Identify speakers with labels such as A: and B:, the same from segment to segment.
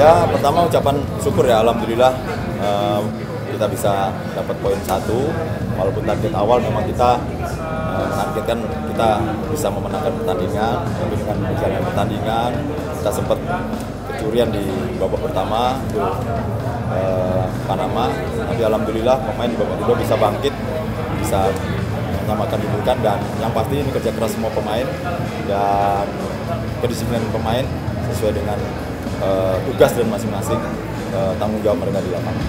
A: Ya, pertama ucapan syukur ya, alhamdulillah kita bisa dapat poin 1. Walaupun target awal memang kita menargetkan kita bisa memenangkan pertandingan, tapi dengan berjalannya pertandingan kita sempat kecurian di babak pertama itu Panama. Tapi alhamdulillah pemain di babak kedua bisa bangkit, bisa menyamakan kedudukan, dan yang pasti ini kerja keras semua pemain dan kedisiplinan pemain sesuai dengan tugas dan masing-masing tanggung jawab mereka di lapangan.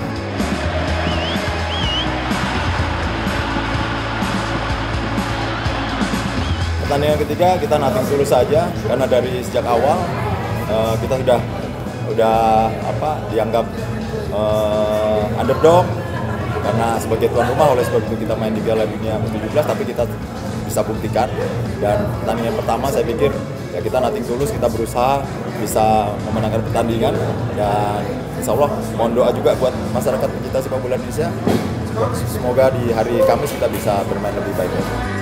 A: Pertandingan ketiga kita nothing tulus saja, karena dari sejak awal kita sudah dianggap underdog karena sebagai tuan rumah, oleh sebab itu kita main di Piala Dunia U17, tapi kita bisa buktikan. Dan pertandingan pertama saya pikir ya kita nothing tulus, kita berusaha bisa memenangkan pertandingan, dan insya Allah mohon doa juga buat masyarakat pecinta sepak bola Indonesia, semoga di hari Kamis kita bisa bermain lebih baik.